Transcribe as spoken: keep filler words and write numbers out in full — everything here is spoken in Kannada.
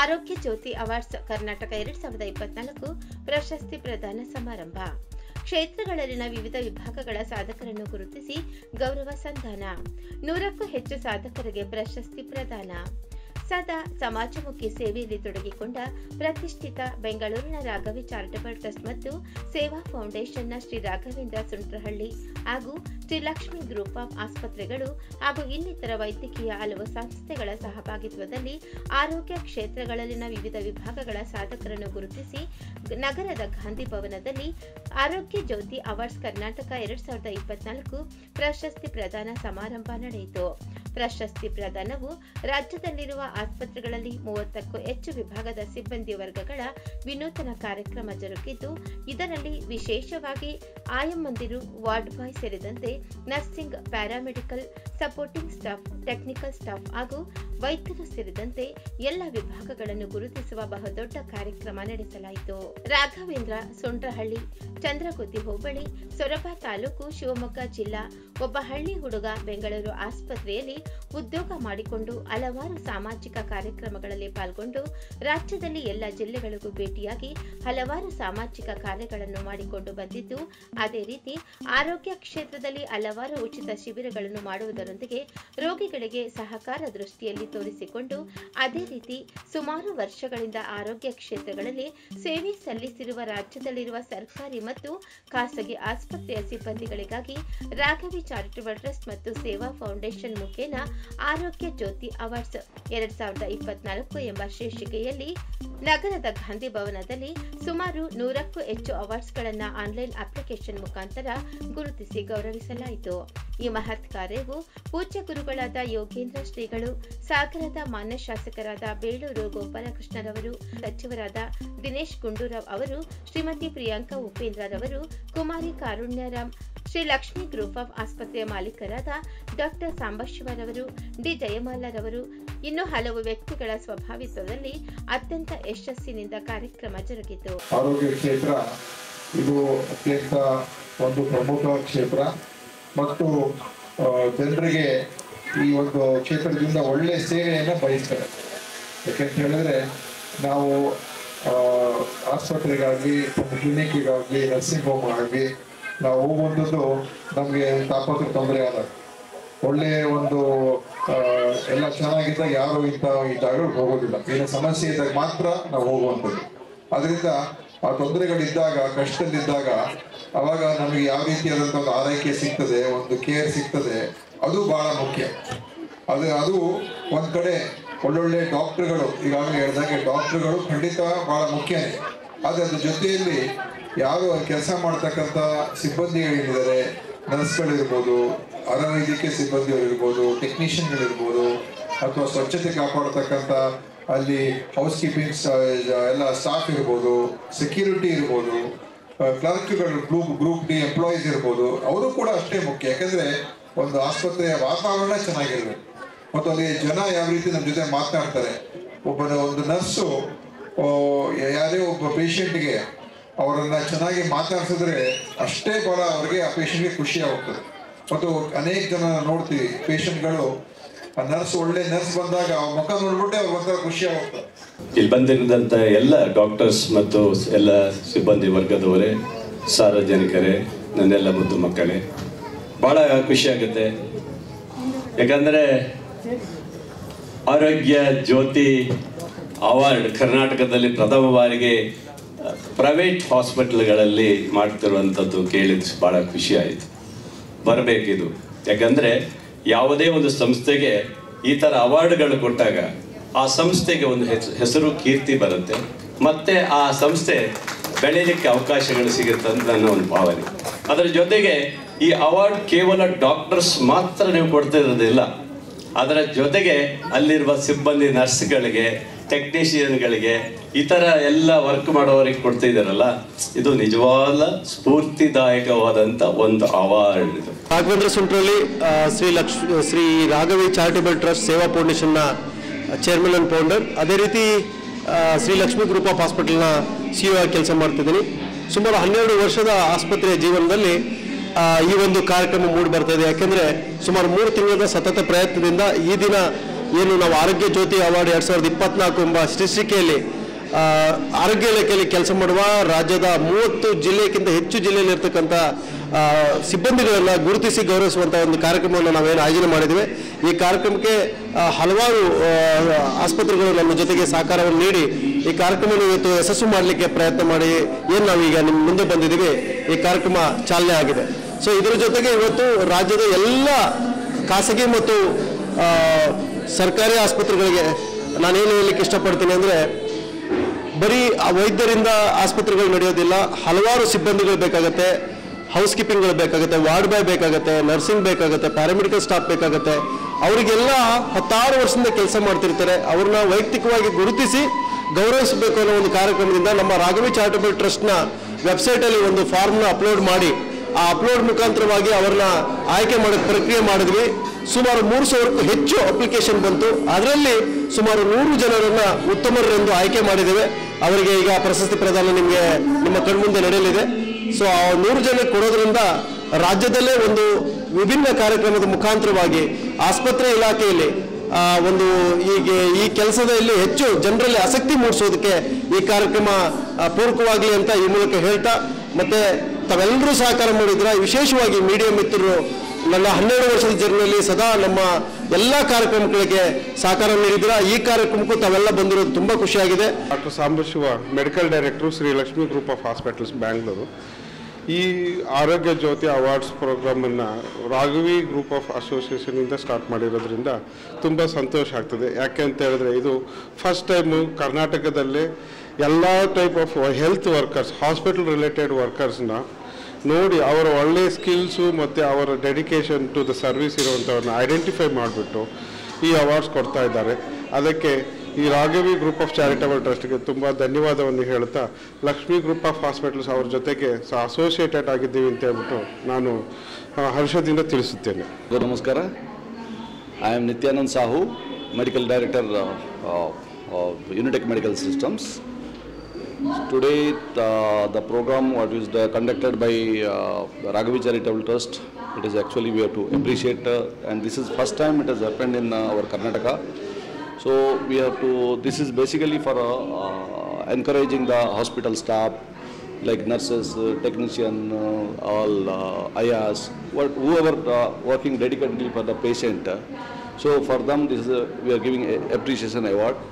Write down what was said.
ಆರೋಗ್ಯ ಜ್ಯೋತಿ ಅವಾರ್ಡ್ಸ್ ಕರ್ನಾಟಕ ಎರಡ್ ಸಾವಿರದ ಇಪ್ಪತ್ನಾಲ್ಕು ಪ್ರಶಸ್ತಿ ಪ್ರದಾನ ಸಮಾರಂಭ. ಕ್ಷೇತ್ರಗಳಲ್ಲಿನ ವಿವಿಧ ವಿಭಾಗಗಳ ಸಾಧಕರನ್ನು ಗುರುತಿಸಿ ಗೌರವ ಸಂಧಾನ. ನೂರಕ್ಕೂ ಹೆಚ್ಚು ಸಾಧಕರಿಗೆ ಪ್ರಶಸ್ತಿ ಪ್ರದಾನ. ಸದಾ ಸಮಾಜಮುಖಿ ಸೇವೆಯಲ್ಲಿ ತೊಡಗಿಕೊಂಡ ಪ್ರತಿಷ್ಠಿತ ಬೆಂಗಳೂರಿನ ರಾಘವಿ ಚಾರಿಟಬಲ್ ಟ್ರಸ್ಟ್ ಮತ್ತು ಸೇವಾ ಫೌಂಡೇಶನ್ನ ಶ್ರೀ ರಾಘವೇಂದ್ರ ಸುಂಟ್ರಹಳ್ಳಿ ಹಾಗೂ ಶ್ರೀ ಲಕ್ಷ್ಮಿ ಗ್ರೂಪ್ ಆಫ್ ಆಸ್ಪತ್ರೆಗಳು ಹಾಗೂ ಇನ್ನಿತರ ವೈದ್ಯಕೀಯ ಹಲವು ಸಂಸ್ಥೆಗಳ ಸಹಭಾಗಿತ್ವದಲ್ಲಿ ಆರೋಗ್ಯ ಕ್ಷೇತ್ರಗಳಲ್ಲಿನ ವಿವಿಧ ವಿಭಾಗಗಳ ಸಾಧಕರನ್ನು ಗುರುತಿಸಿ ನಗರದ ಗಾಂಧಿ ಭವನದಲ್ಲಿ ಆರೋಗ್ಯ ಜ್ಯೋತಿ ಅವಾರ್ಡ್ಸ್ ಕರ್ನಾಟಕ ಎರಡ್ ಸಾವಿರದ ಇಪ್ಪತ್ನಾಲ್ಕು ಪ್ರಶಸ್ತಿ ಪ್ರದಾನ ಸಮಾರಂಭ ನಡೆಯಿತು. ಪ್ರಶಸ್ತಿ ಪ್ರದಾನವು ರಾಜ್ಯದಲ್ಲಿರುವ ಆಸ್ಪತ್ರೆಗಳಲ್ಲಿ ಮೂವತ್ತಕ್ಕೂ ಹೆಚ್ಚು ವಿಭಾಗದ ಸಿಬ್ಬಂದಿ ವರ್ಗಗಳ ವಿನೂತನ ಕಾರ್ಯಕ್ರಮ ಜರುಗಿದ್ದು, ಇದರಲ್ಲಿ ವಿಶೇಷವಾಗಿ ಆಯಮ್ಮಂದಿರು, ವಾರ್ಡ್ ಬಾಯ್ ಸೇರಿದಂತೆ nursing, paramedical, supporting staff, technical staff ಹಾಗೂ ವೈದ್ಯರು ಸೇರಿದಂತೆ ಎಲ್ಲ ವಿಭಾಗಗಳನ್ನು ಗುರುತಿಸುವ ಬಹುದೊಡ್ಡ ಕಾರ್ಯಕ್ರಮ ನಡೆಸಲಾಯಿತು. ರಾಘವೇಂದ್ರ ಸುಂಟ್ರಹಳ್ಳಿ, ಚಂದ್ರಗುತ್ತಿ ಹೋಬಳಿ, ಸೊರಬ ತಾಲೂಕು, ಶಿವಮೊಗ್ಗ ಜಿಲ್ಲಾ. ಒಬ್ಬ ಹಳ್ಳಿ ಹುಡುಗ ಬೆಂಗಳೂರು ಆಸ್ಪತ್ರೆಯಲ್ಲಿ ಉದ್ಯೋಗ ಮಾಡಿಕೊಂಡು ಹಲವಾರು ಸಾಮಾಜಿಕ ಕಾರ್ಯಕ್ರಮಗಳಲ್ಲಿ ಪಾಲ್ಗೊಂಡು ರಾಜ್ಯದಲ್ಲಿ ಎಲ್ಲ ಜಿಲ್ಲೆಗಳಿಗೂ ಭೇಟಿಯಾಗಿ ಹಲವಾರು ಸಾಮಾಜಿಕ ಕಾರ್ಯಗಳನ್ನು ಮಾಡಿಕೊಂಡು ಬಂದಿದ್ದು, ಅದೇ ರೀತಿ ಆರೋಗ್ಯ ಕ್ಷೇತ್ರದಲ್ಲಿ ಹಲವಾರು ಉಚಿತ ಶಿಬಿರಗಳನ್ನು ಮಾಡುವುದರೊಂದಿಗೆ ರೋಗಿಗಳಿಗೆ ಸಹಕಾರ ದೃಷ್ಟಿಯಲ್ಲಿ ತೋರಿಸಿಕೊಂಡು ಅದೇ ರೀತಿ ಸುಮಾರು ವರ್ಷಗಳಿಂದ ಆರೋಗ್ಯ ಕ್ಷೇತ್ರಗಳಲ್ಲಿ ಸೇವೆ ಸಲ್ಲಿಸಿರುವ ರಾಜ್ಯದಲ್ಲಿರುವ ಸರ್ಕಾರಿ ಮತ್ತು ಖಾಸಗಿ ಆಸ್ಪತ್ರೆಯ ಸಿಬ್ಬಂದಿಗಳಿಗಾಗಿ ರಾಘವಿ ಚಾರಿಟಬಲ್ ಟ್ರಸ್ಟ್ ಮತ್ತು ಸೇವಾ ಫೌಂಡೇಶನ್ ಮುಖೇನ ಆರೋಗ್ಯ ಜ್ಯೋತಿ ಅವಾರ್ಡ್ಸ್ ಎರಡ್ ಸಾವಿರದ ಇಪ್ಪತ್ನಾಲ್ಕು ಎಂಬ ಶೀರ್ಷಿಕೆಯಲ್ಲಿ ನಗರದ ಗಾಂಧಿ ಭವನದಲ್ಲಿ ಸುಮಾರು ನೂರಕ್ಕೂ ಹೆಚ್ಚು ಅವಾರ್ಡ್ಸ್ಗಳನ್ನು ಆನ್ಲೈನ್ ಅಪ್ಲಿಕೇಶನ್ ಮುಖಾಂತರ ಗುರುತಿಸಿ ಗೌರವಿಸಲಾಯಿತು. ಈ ಮಹತ್ ಕಾರ್ಯವು ಪೂಜ್ಯ ಗುರುಗಳಾದ ಯೋಗೇಂದ್ರ ಶ್ರೀಗಳು, ಸಾಗರದ ಮಾನ್ಯ ಶಾಸಕರಾದ ಬೇಳೂರು ಗೋಪಾಲಕೃಷ್ಣರವರು, ಸಚಿವರಾದ ದಿನೇಶ್ ಗುಂಡೂರಾವ್ ಅವರು, ಶ್ರೀಮತಿ ಪ್ರಿಯಾಂಕಾ ಉಪೇಂದ್ರರವರು, ಕುಮಾರಿ ಕಾರುಣ್ಯರಾಮ್, ಶ್ರೀ ಲಕ್ಷ್ಮಿ ಗ್ರೂಪ್ ಆಫ್ ಆಸ್ಪತ್ರೆಯ ಮಾಲೀಕರಾದ ಡಾಕ್ಟರ್ ಸಾಂಬಶಿವರವರು, ಡಿ ಜಯಮಾಲರವರು, ಇನ್ನು ಹಲವು ವ್ಯಕ್ತಿಗಳ ಸ್ವಭಾವಿತ್ವದಲ್ಲಿ ಅತ್ಯಂತ ಯಶಸ್ಸಿನಿಂದ ಕಾರ್ಯಕ್ರಮ ಜರುಗಿತು. ಆರೋಗ್ಯ ಕ್ಷೇತ್ರ ಇದು ಅತ್ಯಂತ ಒಂದು ಪ್ರಮುಖ ಕ್ಷೇತ್ರ ಮತ್ತು ಜನರಿಗೆ ಈ ಒಂದು ಕ್ಷೇತ್ರದಿಂದ ಒಳ್ಳೆ ಸೇವೆಯನ್ನು ಬಯಸ್ತಾರೆ. ಯಾಕೆಂತ ಹೇಳಿದ್ರೆ ನಾವು ಆಸ್ಪತ್ರೆಗಾಗಲಿ, ಕ್ಲಿನಿಕ್ಗಾಗಲಿ, ನರ್ಸಿಂಗ್ ಹೋಮ್ ಆಗಲಿ ನಾವು ಹೋಗುವಂಥದ್ದು ನಮಗೆ ತಾಪತ್ರ ತೊಂದರೆ ಆದಾಗ, ಒಳ್ಳೆಯ ಒಂದು ಎಲ್ಲ ಚೆನ್ನಾಗಿದ್ದಾಗ ಯಾರು ಇಂಥ ಈ ಜಾಗಗಳಿಗೆ ಹೋಗೋದಿಲ್ಲ. ಏನೋ ಸಮಸ್ಯೆ ಇದ್ದಾಗ ಮಾತ್ರ ನಾವು ಹೋಗುವಂಥದ್ದು. ಅದರಿಂದ ಆ ತೊಂದರೆಗಳಿದ್ದಾಗ, ಕಷ್ಟದಲ್ಲಿದ್ದಾಗ ಅವಾಗ ನಮಗೆ ಯಾವ ರೀತಿಯಾದಂಥ ಒಂದು ಆರೈಕೆ ಸಿಗ್ತದೆ, ಒಂದು ಕೇರ್ ಸಿಗ್ತದೆ, ಅದು ಬಹಳ ಮುಖ್ಯ. ಅದು ಅದು ಒಂದು ಕಡೆ ಒಳ್ಳೊಳ್ಳೆ ಡಾಕ್ಟ್ರುಗಳು, ಈಗಾಗಲೇ ಹೇಳಿದಾಗೆ ಡಾಕ್ಟ್ರುಗಳು ಖಂಡಿತ ಬಹಳ ಮುಖ್ಯನೇ. ಆದರೆ ಅದ್ರ ಜೊತೆಯಲ್ಲಿ ಯಾರು ಕೆಲಸ ಮಾಡ್ತಕ್ಕಂಥ ಸಿಬ್ಬಂದಿಗಳಿದ್ದಾರೆ, ನರ್ಸ್ಗಳಿರ್ಬೋದು, ಅರವೈದ್ಯಕೀಯ ಸಿಬ್ಬಂದಿಗಳಿರ್ಬೋದು, ಟೆಕ್ನಿಷಿಯನ್ಗಳಿರ್ಬೋದು, ಅಥವಾ ಸ್ವಚ್ಛತೆ ಕಾಪಾಡ್ತಕ್ಕಂಥ ಅಲ್ಲಿ ಹೌಸ್ ಕೀಪಿಂಗ್ ಎಲ್ಲ ಸ್ಟಾಫ್ ಇರ್ಬೋದು, ಸೆಕ್ಯೂರಿಟಿ ಇರ್ಬೋದು, ಕ್ಲರ್ಕ್ಗಳು, ಗ್ರೂಪ್ ಗ್ರೂಪ್ ಡಿ ಎಂಪ್ಲಾಯೀಸ್ ಇರ್ಬೋದು, ಅವರು ಕೂಡ ಅಷ್ಟೇ ಮುಖ್ಯ. ಯಾಕಂದರೆ ಒಂದು ಆಸ್ಪತ್ರೆಯ ವಾತಾವರಣ ಚೆನ್ನಾಗಿರಬೇಕು ಮತ್ತು ಅಲ್ಲಿ ಜನ ಯಾವ ರೀತಿ ನಮ್ಮ ಜೊತೆ ಮಾತನಾಡ್ತಾರೆ. ಒಬ್ಬ ಒಂದು ನರ್ಸು ಯಾರೇ ಒಬ್ಬ ಪೇಷಂಟ್ಗೆ ಅವರನ್ನು ಚೆನ್ನಾಗಿ ಮಾತಾಡ್ಸಿದ್ರೆ ಅಷ್ಟೇ ಬಹಳ ಅವ್ರಿಗೆ ಆ ಪೇಷಂಟ್ಗೆ ಖುಷಿ ಆಗುತ್ತದೆ. ಮತ್ತು ಅನೇಕ ಜನ ನೋಡ್ತೀವಿ ಪೇಷಂಟ್ಗಳು ಆ ನರ್ಸ್ ಒಳ್ಳೆ ನರ್ಸ್ ಬಂದಾಗ ಅವ್ರ ಮುಖ ನೋಡ್ಬಿಟ್ಟೆ ಅವ್ರಿಗೆ ಒಂಥರ ಖುಷಿ ಆಗುತ್ತದೆ. ಇಲ್ಲಿ ಬಂದಿರೋದಂಥ ಎಲ್ಲ ಡಾಕ್ಟರ್ಸ್ ಮತ್ತು ಎಲ್ಲ ಸಿಬ್ಬಂದಿ ವರ್ಗದವರೇ, ಸಾರ್ವಜನಿಕರೇ, ನನ್ನೆಲ್ಲ ಮುದ್ದು ಮಕ್ಕಳೇ, ಭಾಳ ಖುಷಿಯಾಗುತ್ತೆ. ಯಾಕಂದರೆ ಆರೋಗ್ಯ ಜ್ಯೋತಿ ಅವಾರ್ಡ್ ಕರ್ನಾಟಕದಲ್ಲಿ ಪ್ರಥಮ ಬಾರಿಗೆ ಪ್ರೈವೇಟ್ ಹಾಸ್ಪಿಟಲ್ಗಳಲ್ಲಿ ಮಾಡ್ತಿರುವಂಥದ್ದು ಕೇಳಿದ್ದು ಭಾಳ ಖುಷಿ ಆಯಿತು. ಬರಬೇಕಿದು. ಯಾಕಂದರೆ ಯಾವುದೇ ಒಂದು ಸಂಸ್ಥೆಗೆ ಈ ಥರ ಅವಾರ್ಡ್ಗಳು ಕೊಟ್ಟಾಗ ಆ ಸಂಸ್ಥೆಗೆ ಒಂದು ಹೆಸರು, ಕೀರ್ತಿ ಬರುತ್ತೆ, ಮತ್ತು ಆ ಸಂಸ್ಥೆ ಬೆಳೀಲಿಕ್ಕೆ ಅವಕಾಶಗಳು ಸಿಗುತ್ತೆ ಅಂತ ನನ್ನ ಒಂದು ಭಾವನೆ. ಅದರ ಜೊತೆಗೆ ಈ ಅವಾರ್ಡ್ ಕೇವಲ ಡಾಕ್ಟರ್ಸ್ ಮಾತ್ರ ನೀವು ಕೊಡ್ತಿರೋದಿಲ್ಲ, ಅದರ ಜೊತೆಗೆ ಅಲ್ಲಿರುವ ಸಿಬ್ಬಂದಿ, ನರ್ಸ್ಗಳಿಗೆ, ಟೆಕ್ನಿಷಿಯನ್ಗಳಿಗೆ, ಈ ಥರ ಎಲ್ಲ ವರ್ಕ್ ಮಾಡೋರಿಗೆ ಕೊಡ್ತಿದ್ದಾರಲ್ಲ, ಇದು ನಿಜವಾದ ಸ್ಫೂರ್ತಿದಾಯಕವಾದಂಥ ಒಂದು ಅವಾರ್ಡ್. ಇದು ರಾಘವೇಂದ್ರ ಸುಂಟ್ರಹಳ್ಳಿ, ಶ್ರೀ ಲಕ್ಷ್ ಶ್ರೀ ರಾಘವಿ ಚಾರಿಟಬಲ್ ಟ್ರಸ್ಟ್ ಸೇವಾ ಫೌಂಡೇಶನ್ನ ಚೇರ್ಮನ್ ಆ್ಯಂಡ್ ಫೌಂಡರ್. ಅದೇ ರೀತಿ ಶ್ರೀ ಲಕ್ಷ್ಮಿ ಗ್ರೂಪ್ ಆಫ್ ಹಾಸ್ಪಿಟಲ್ನ ಸಿ ಇ ಆಗಿ ಕೆಲಸ ಮಾಡ್ತಿದ್ದೀನಿ. ಸುಮಾರು ಹನ್ನೆರಡು ವರ್ಷದ ಆಸ್ಪತ್ರೆಯ ಜೀವನದಲ್ಲಿ ಈ ಒಂದು ಕಾರ್ಯಕ್ರಮ ಮೂಡಿ ಬರ್ತಾ ಇದೆ. ಯಾಕೆಂದರೆ ಸುಮಾರು ಮೂರು ತಿಂಗಳ ಸತತ ಪ್ರಯತ್ನದಿಂದ ಈ ದಿನ ಏನು ನಾವು ಆರೋಗ್ಯ ಜ್ಯೋತಿ ಅವಾರ್ಡ್ ಎರಡು ಸಾವಿರದ ಇಪ್ಪತ್ನಾಲ್ಕು ಎಂಬ ಶೀರ್ಷಿಕೆಯಲ್ಲಿ ಆರೋಗ್ಯ ಇಲಾಖೆಯಲ್ಲಿ ಕೆಲಸ ಮಾಡುವ ರಾಜ್ಯದ ಮೂವತ್ತು ಜಿಲ್ಲೆಗಿಂತ ಹೆಚ್ಚು ಜಿಲ್ಲೆಯಲ್ಲಿ ಇರ್ತಕ್ಕಂಥ ಸಿಬ್ಬಂದಿಗಳನ್ನು ಗುರುತಿಸಿ ಗೌರವಿಸುವಂಥ ಒಂದು ಕಾರ್ಯಕ್ರಮವನ್ನು ನಾವೇನು ಆಯೋಜನೆ ಮಾಡಿದ್ದೀವಿ. ಈ ಕಾರ್ಯಕ್ರಮಕ್ಕೆ ಹಲವಾರು ಆಸ್ಪತ್ರೆಗಳು ನಮ್ಮ ಜೊತೆಗೆ ಸಹಕಾರವನ್ನು ನೀಡಿ ಈ ಕಾರ್ಯಕ್ರಮವನ್ನು ಇವತ್ತು ಯಶಸ್ಸು ಮಾಡಲಿಕ್ಕೆ ಪ್ರಯತ್ನ ಮಾಡಿ ಏನು ನಾವೀಗ ನಿಮ್ಮ ಮುಂದೆ ಬಂದಿದ್ದೀವಿ, ಈ ಕಾರ್ಯಕ್ರಮ ಚಾಲನೆ ಆಗಿದೆ. ಸೊ ಇದರ ಜೊತೆಗೆ ಇವತ್ತು ರಾಜ್ಯದ ಎಲ್ಲ ಖಾಸಗಿ ಮತ್ತು ಸರ್ಕಾರಿ ಆಸ್ಪತ್ರೆಗಳಿಗೆ ನಾನೇನು ಹೇಳಲಿಕ್ಕೆ ಇಷ್ಟಪಡ್ತೀನಿ ಅಂದರೆ, ಬರೀ ಆ ವೈದ್ಯರಿಂದ ಆಸ್ಪತ್ರೆಗಳು ನಡೆಯೋದಿಲ್ಲ, ಹಲವಾರು ಸಿಬ್ಬಂದಿಗಳು ಬೇಕಾಗುತ್ತೆ, ಹೌಸ್ ಕೀಪಿಂಗ್ಗಳು ಬೇಕಾಗುತ್ತೆ, ವಾರ್ಡ್ ಬಾಯ್ ಬೇಕಾಗುತ್ತೆ, ನರ್ಸಿಂಗ್ ಬೇಕಾಗುತ್ತೆ, ಪ್ಯಾರಾಮೆಡಿಕಲ್ ಸ್ಟಾಫ್ ಬೇಕಾಗುತ್ತೆ. ಅವರಿಗೆಲ್ಲ ಹತ್ತಾರು ವರ್ಷದಿಂದ ಕೆಲಸ ಮಾಡ್ತಿರ್ತಾರೆ. ಅವ್ರನ್ನ ವೈಯಕ್ತಿಕವಾಗಿ ಗುರುತಿಸಿ ಗೌರವಿಸಬೇಕು ಅನ್ನೋ ಒಂದು ಕಾರ್ಯಕ್ರಮದಿಂದ ನಮ್ಮ ರಾಘವಿ ಚಾರಿಟಬಲ್ ಟ್ರಸ್ಟ್ನ ವೆಬ್ಸೈಟಲ್ಲಿ ಒಂದು ಫಾರ್ಮ್ನ ಅಪ್ಲೋಡ್ ಮಾಡಿ ಆ ಅಪ್ಲೋಡ್ ಮುಖಾಂತರವಾಗಿ ಅವ್ರನ್ನ ಆಯ್ಕೆ ಮಾಡೋಕ್ಕೆ ಪ್ರಕ್ರಿಯೆ ಮಾಡಿದ್ವಿ. ಸುಮಾರು ಮೂರು ಸಾವಿರಕ್ಕೂ ಹೆಚ್ಚು ಅಪ್ಲಿಕೇಶನ್ ಬಂತು. ಅದರಲ್ಲಿ ಸುಮಾರು ನೂರು ಜನರನ್ನು ಉತ್ತಮರೆಂದು ಆಯ್ಕೆ ಮಾಡಿದ್ದೇವೆ. ಅವರಿಗೆ ಈಗ ಪ್ರಶಸ್ತಿ ಪ್ರದಾನ ನಿಮಗೆ ನಿಮ್ಮ ಕಣ್ಮುಂದೆ ನಡೆಯಲಿದೆ. ಸೊ ಆ ನೂರು ಜನಕ್ಕೆ ಕೊಡೋದ್ರಿಂದ ರಾಜ್ಯದಲ್ಲೇ ಒಂದು ವಿಭಿನ್ನ ಕಾರ್ಯಕ್ರಮದ ಮುಖಾಂತರವಾಗಿ ಆಸ್ಪತ್ರೆ ಇಲಾಖೆಯಲ್ಲಿ ಒಂದು ಈಗ ಈ ಕೆಲಸದಲ್ಲಿ ಹೆಚ್ಚು ಜನರಲ್ಲಿ ಆಸಕ್ತಿ ಮೂಡಿಸೋದಕ್ಕೆ ಈ ಕಾರ್ಯಕ್ರಮ ಪೂರಕವಾಗಲಿ ಅಂತ ಈ ಮೂಲಕ ಹೇಳ್ತಾ, ಮತ್ತೆ ತಾವೆಲ್ಲರೂ ಸಹಕಾರ ಮಾಡಿದ್ರೆ, ವಿಶೇಷವಾಗಿ ಮೀಡಿಯಾ ಮಿತ್ರರು ನನ್ನ ಹನ್ನೆರಡು ವರ್ಷದ ಜರ್ನಿಯಲ್ಲಿ ಸದಾ ನಮ್ಮ ಎಲ್ಲ ಕಾರ್ಯಕ್ರಮಗಳಿಗೆ ಸಹಕಾರ ನೀಡಿದ್ರ. ಈ ಕಾರ್ಯಕ್ರಮಕ್ಕೂ ತಾವೆಲ್ಲ ಬಂದಿರೋದು ತುಂಬ ಖುಷಿಯಾಗಿದೆ. Doctor Sambashiva, medical director, Shri Lakshmi group of hospitals, Bangalore. ಈ ಆರೋಗ್ಯ ಜ್ಯೋತಿ ಅವಾರ್ಡ್ಸ್ ಪ್ರೋಗ್ರಾಮನ್ನು ರಾಘವಿ ಗ್ರೂಪ್ ಆಫ್ ಅಸೋಸಿಯೇಷನಿಂದ ಸ್ಟಾರ್ಟ್ ಮಾಡಿರೋದ್ರಿಂದ ತುಂಬ ಸಂತೋಷ ಆಗ್ತದೆ. ಯಾಕೆ ಅಂತ ಹೇಳಿದ್ರೆ, ಇದು ಫಸ್ಟ್ ಟೈಮು ಕರ್ನಾಟಕದಲ್ಲೇ ಎಲ್ಲ type of health workers, hospital related ವರ್ಕರ್ಸ್ನ ನೋಡಿ ಅವರ ಒಳ್ಳೆಯ ಸ್ಕಿಲ್ಸು ಮತ್ತು ಅವರ ಡೆಡಿಕೇಶನ್ ಟು ದ ಸರ್ವಿಸ್ ಇರುವಂಥವ್ರನ್ನ ಐಡೆಂಟಿಫೈ ಮಾಡಿಬಿಟ್ಟು ಈ ಅವಾರ್ಡ್ಸ್ ಕೊಡ್ತಾ ಇದ್ದಾರೆ. ಅದಕ್ಕೆ ಈ ರಾಘವಿ ಗ್ರೂಪ್ ಆಫ್ ಚಾರಿಟಬಲ್ ಟ್ರಸ್ಟ್ಗೆ ತುಂಬ ಧನ್ಯವಾದವನ್ನು ಹೇಳುತ್ತಾ, ಲಕ್ಷ್ಮಿ ಗ್ರೂಪ್ ಆಫ್ ಹಾಸ್ಪಿಟಲ್ಸ್ ಅವ್ರ ಜೊತೆಗೆ ಸಹ ಅಸೋಸಿಯೇಟೆಡ್ ಆಗಿದ್ದೀವಿ ಅಂತ ಹೇಳ್ಬಿಟ್ಟು ನಾನು ಹರ್ಷದಿಂದ ತಿಳಿಸುತ್ತೇನೆ. ನಮಸ್ಕಾರ. I am Nityanand Sahu, medical director Unitech medical systems. Today the, the program what is the conducted by uh, Raghavi Charitable Trust, it is actually we have to appreciate uh, and this is first time it has happened in uh, our Karnataka. So we have to, this is basically for uh, uh, encouraging the hospital staff like nurses, uh, technician, uh, all uh, I A S, what, whoever uh, working dedicatedly for the patient. Uh, so for them this is a, we are giving a appreciation award.